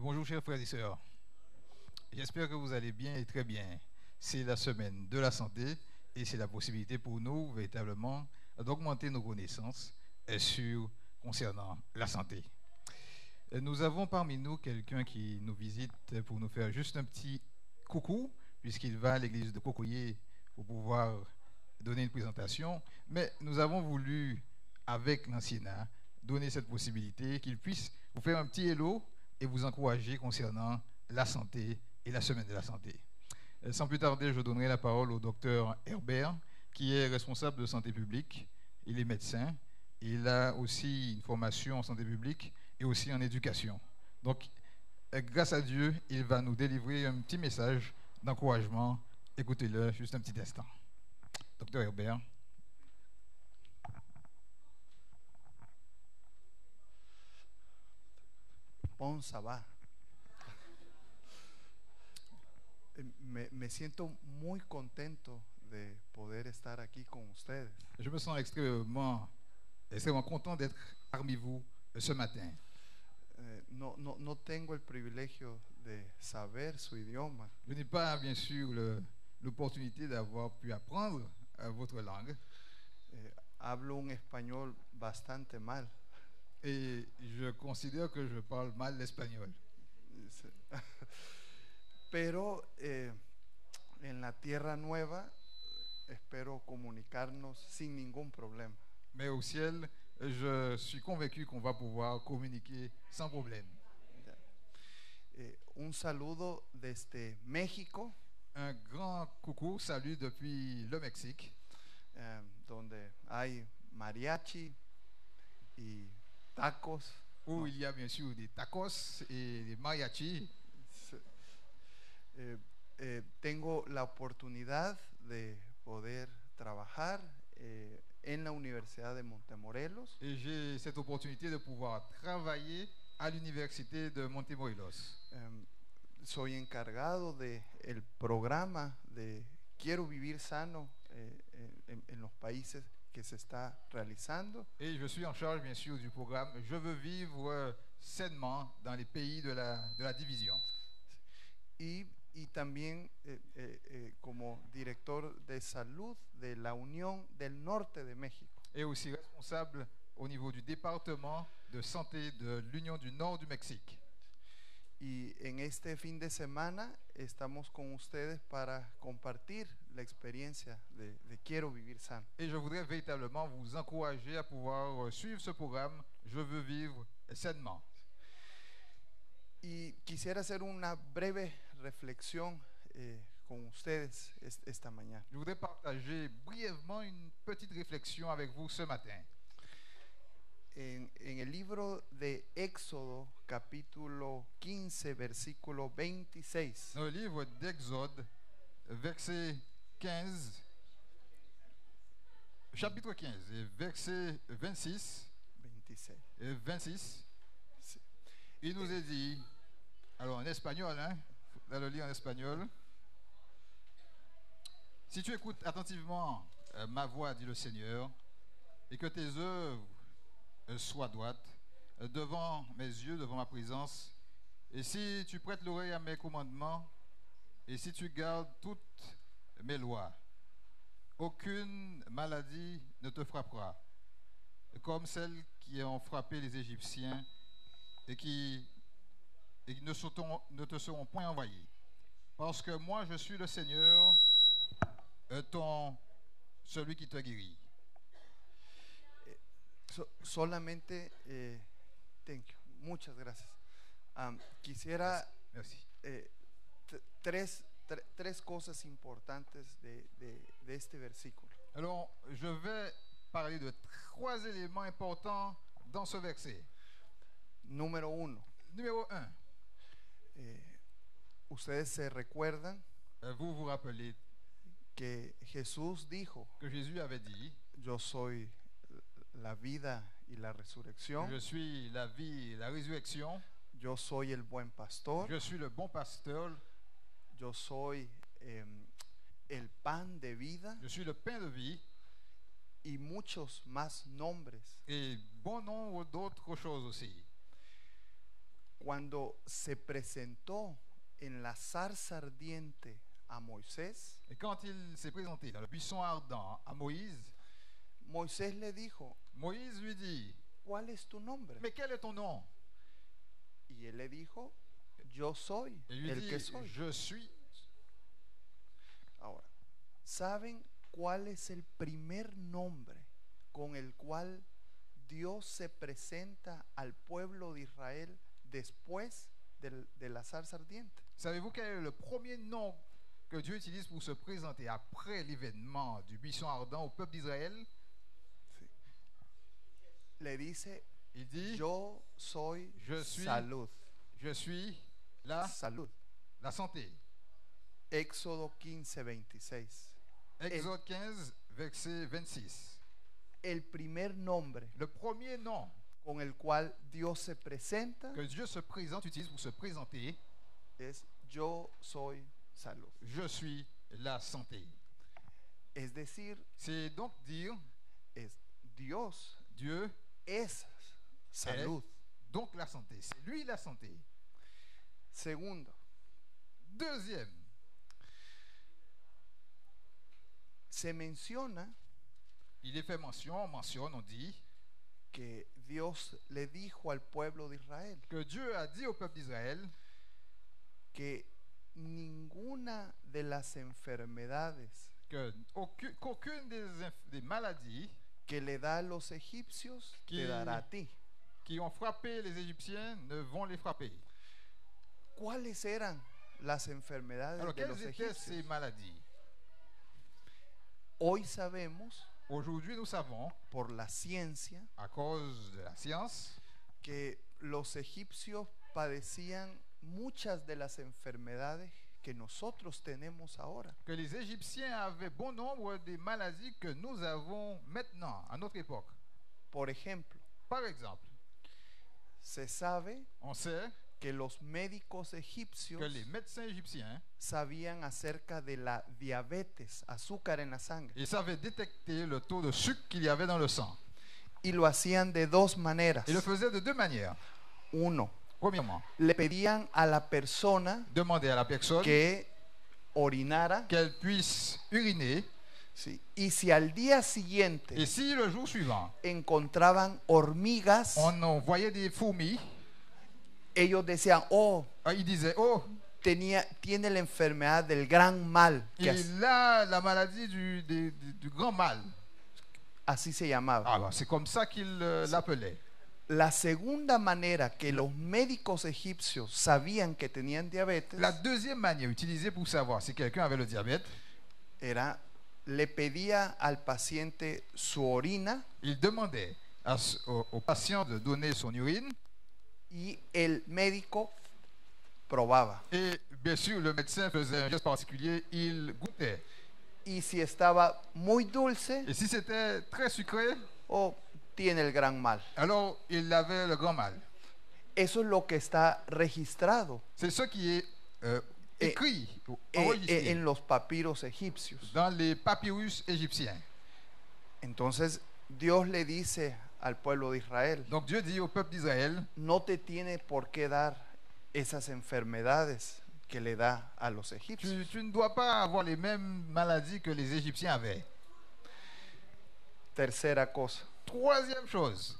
Bonjour chers frères et sœurs, j'espère que vous allez bien et très bien. C'est la semaine de la santé et c'est la possibilité pour nous véritablement d'augmenter nos connaissances concernant la santé. Nous avons parmi nous quelqu'un qui nous visite pour nous faire juste un petit coucou puisqu'il va à l'église de Cocoyer pour pouvoir donner une présentation, mais nous avons voulu avec l'anciennat donner cette possibilité qu'il puisse vous faire un petit hello et vous encourager concernant la santé et la semaine de la santé. Sans plus tarder, je donnerai la parole au docteur Herbert, qui est responsable de santé publique. Il est médecin. Il a aussi une formation en santé publique et aussi en éducation. Donc, grâce à Dieu, il va nous délivrer un petit message d'encouragement. Écoutez-le juste un petit instant. Docteur Herbert. Bon, ça va. Me siento muy contento de poder estar aquí con ustedes. Je me sens extrêmement content d'être parmi vous ce matin. No tengo el privilegio de saber su idioma. Je n'ai pas, bien sûr, l'opportunité d'avoir pu apprendre votre langue. Hablo un español bastante mal. Et je considère que je parle mal l'espagnol. Pero en la tierra nueva espero comunicarnos sin ningún problema. Mais au ciel, je suis convaincu qu'on va pouvoir communiquer sans problème. Un saludo desde México. Un grand coucou, salut depuis le Mexique. Donde hay mariachi y tacos. Où il y a bien sûr des tacos et des mariachis. Tengo la oportunidad de poder trabajar en la Universidad de Montemorelos. Et j'ai cette opportunité de pouvoir travailler à l'université de Montemorelos. Soy encargado del programa de Quiero Vivir Sano en los países que se está realizando. Et je suis en charge bien sûr du programme Je veux vivre sainement dans les pays de la division. Y también como director de salud de la Unión del Norte de México. Et aussi responsable au niveau du département de santé de l'Union du Nord du Mexique. Y en este fin de semana estamos con ustedes para compartir la experiencia de Quiero Vivir Sano. Et je voudrais véritablement vous encourager à pouvoir suivre ce programme Je veux vivre sainement. Y quisiera hacer una breve reflexión con ustedes esta mañana. Je voudrais partager brièvement une petite réflexion avec vous ce matin. En el libro de Éxodo, capítulo 15, versículo 26. Dans le livre d'Exode, verset 15, chapitre 15, et verset 26, 26. et 26, Sí. il nous est dit, alors en espagnol, hein, dans le lire en espagnol, si tu écoutes attentivement ma voix, dit le Seigneur, et que tes œuvres soient droites devant mes yeux, devant ma présence, et si tu prêtes l'oreille à mes commandements, et si tu gardes toutes mes lois, aucune maladie ne te frappera, comme celles qui ont frappé les Égyptiens et qui ne te seront point envoyées. Parce que moi, je suis le Seigneur, celui qui te guérit. Solamente, thank you, muchas gracias. Quisiera Merci. tres cosas importantes de este versículo. Alors, je vais parler de 3 éléments importants dans ce verset. Número uno, Numéro 1, ustedes se recuerdan vous vous rappelez que Jesús dijo, que Jésus avait dit, yo soy la vida y la resurrección, je suis la vie et la résurrection, yo soy el buen pastor, je suis le bon pasteur, yo soy el pan de vida, je suis le pain de vie, y muchos más nombres. et bon nombre d'autres choses aussi. cuando se presentó en la zarza ardiente a Moisés, Et quand il s'est présenté dans le buisson ardent à Moïse, Moisés le dijo, Moïse lui dit, ¿cuál es tu nombre? mais quel est ton nom? Y él le dijo, yo soy Il lui el que dit, soy. je suis. Ahora, ¿saben cuál es el primer nombre con el cual Dios se presenta al pueblo de Israel después de la zarza ardiente? Savez-vous quel est le premier nom que Dieu utilise pour se présenter après l'événement du buisson ardent au peuple d'Israël? Sí. Le dice, Il dit, yo soy Je suis- salud. je suis la Salud. santé. Éxodo 15, 26. Exode 15, verset 26. El primer nombre Le premier nom con el cual Dios se presenta que Dieu se présente, utilise pour se présenter, es yo soy salud. je suis la santé. Es decir, C'est donc dire es Dios Dieu es salud. donc la santé. C'est lui la santé. Segundo, Deuxième, se menciona il est fait mention, on mentionne, on dit que Dios le dijo al pueblo de Israel que Dieu a dit au peuple d'Israël que ninguna de las enfermedades qu'aucune des maladies que le da a los egipcios Que- te dará a ti. qui ont frappé les Égyptiens ne vont les frapper. ¿Cuáles eran las enfermedades Alors, de quelles los étaient ces egipcios? maladies? Hoy sabemos Aujourd'hui, nous savons, por la ciencia, à cause de la science, que los egipcios padecían muchas de las enfermedades que nosotros tenemos ahora. que les Égyptiens avaient bon nombre des maladies que nous avons maintenant, à notre époque. Por ejemplo, Par exemple, se sabe on sait que los médicos egipcios que les médecins égyptiens sabían acerca de la diabetes, azúcar en la sangre, ils savaient détecter le taux de sucre qu'il y avait dans le sang. y lo hacían de dos maneras. Ils le faisaient de deux manières. Uno, Premièrement, le pedían a la persona demander à la personne que orinara, qu'elle puisse uriner, sí, y si al día siguiente et si le jour suivant, encontraban hormigas, on en voyait des fourmis, ellos decían, oh, ils disaient, oh, tiene la enfermedad del gran mal, que il a la maladie du grand mal. así se llamaba. Ah, ben, c'est comme ça qu'ils l'appelaient. La segunda manera que los médicos egipcios sabían que tenían diabetes La deuxième manière utilisée pour savoir si quelqu'un avait le diabète, era, le pedía al paciente su orina il demandait au patient de donner son urine y el médico probaba. et bien sûr le médecin faisait un geste particulier, il goûtait. Y si estaba muy dulce, Et si c'était très sucré, oh, tiene el gran mal. alors il avait le grand mal. Eso es lo que está registrado C'est ce qui est écrit, enregistré en los papiros egipcios. dans les papyrus égyptiens. Entonces Dios le dice al pueblo de Israel, Donc Dieu dit au peuple d'Israël, no te tiene por qué dar esas enfermedades que le da a los egipcios. tu ne dois pas avoir les mêmes maladies que les Égyptiens avaient. Tercera cosa, Troisième chose,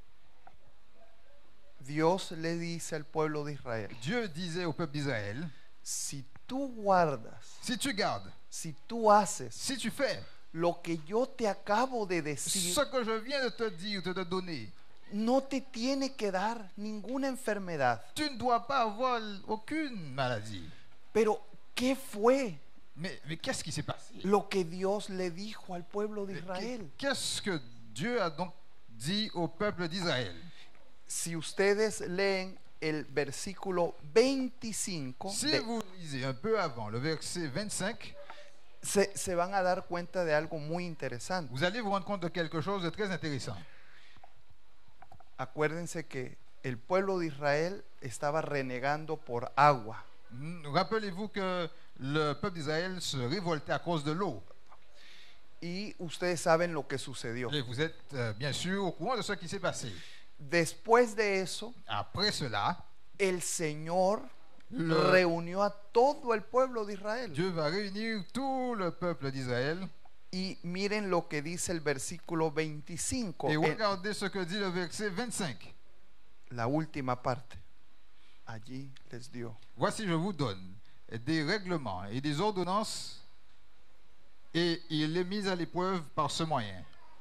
Dios le dice al pueblo de Israel, Dieu disait au peuple d'Israël, si tú guardas, si tu gardes, si tú haces si tu fais lo que yo te acabo de decir, ce que je viens de te dire, de te donner, no te tiene que dar ninguna enfermedad. tu ne dois pas avoir aucune maladie. Pero, ¿qué fue Mais qu'est-ce qui s'est passé? lo que Dios le dijo al pueblo de Israel? Qu'est-ce que Dieu a donc dit au peuple d'Israël? Si ustedes leen el versículo 25, Si vous lisez un peu avant le verset 25, se van a dar cuenta de algo muy interesante. vous allez vous rendre compte de quelque chose de très intéressant. Acuérdense que el pueblo de Israel estaba renegando por agua. Rappelez-vous que le peuple d'Israël se révoltait à cause de l'eau. Y ustedes saben lo que sucedió. Et vous êtes bien sûr au courant de ce qui s'est passé. Después de eso, Après cela, el Señor Le- reunió a todo el pueblo de Israel. Dieu va réunir tout le peuple d'Israël. Y miren lo que dice el versículo 25, Et en regardez ce que dit le verset 25. la última parte. Allí les dio. Voici, je vous donne des règlements et des ordonnances, et il les mis à l'épreuve par ce moyen.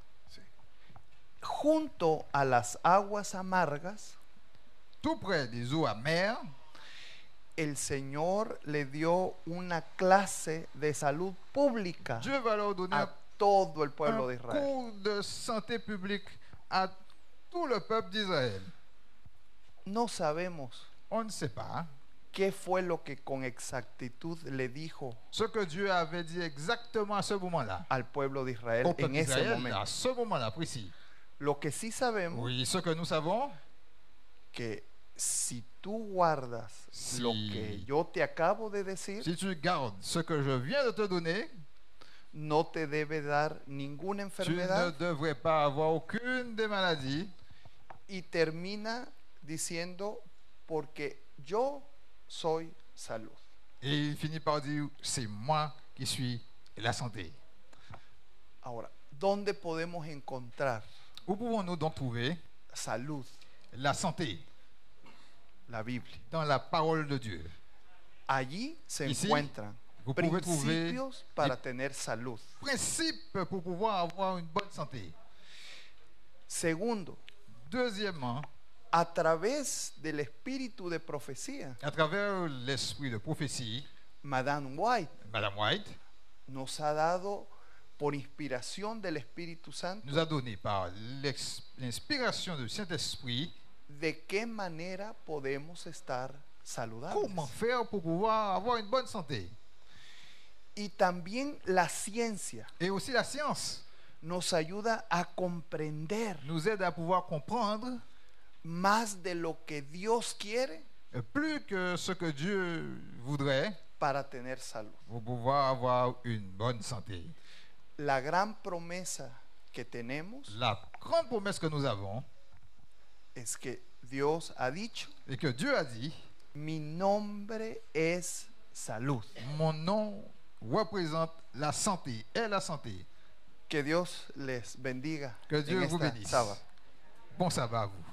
Junto a las aguas amargas, Tout près des eaux amères, el Señor le dio una clase de salud pública Dieu va leur donner a todo el pueblo de un Israel. cours de santé publique à tout le peuple d'Israël. No sabemos On ne sait pas qué fue lo que con exactitud le dijo ce que Dieu avait dit exactement à ce moment-là. al pueblo de Israel Au peuple en ese d'Israël, momento. à ce moment-là précis. Lo que sí sabemos Oui, ce que nous savons, que si tú guardas Si- lo que yo te acabo de decir, si tu gardes ce que je viens de te donner, no te debe dar ninguna tu ne enfermedad. devrais pas avoir aucune des maladies. Y termina diciendo, porque yo soy salud. Et il finit par dire, c'est moi qui suis la santé. Ahora, ¿dónde podemos encontrar Où pouvons-nous donc trouver salud? la santé? La Biblia. Dans la parole de Dieu. Allí se Ici, encuentran vous pouvez trouver principios para des- tener salud. Principe pour pouvoir avoir une bonne santé. Segundo, Deuxièmement, a través del espíritu de profecía, à travers l'esprit de prophétie, Madame White Madame White nos ha dado, por inspiración del Espíritu Santo, nous a donné par l'inspiration du Saint-Esprit de qué manera podemos estar saludables. comment faire pour pouvoir avoir une bonne santé. Y también la ciencia Et aussi la science nos ayuda a comprender nous aide à pouvoir comprendre más de lo que Dios quiere plus que ce que Dieu voudrait para tener salud. pour pouvoir avoir une bonne santé. La gran promesa que tenemos La grande promesse que nous avons es que Dios ha dicho, et que Dieu a dit, mi nombre es salud. mon nom représente la santé, est la santé. Que Dios les bendiga Que Dieu en vous esta bénisse. sábado. Bon sabbat à vous.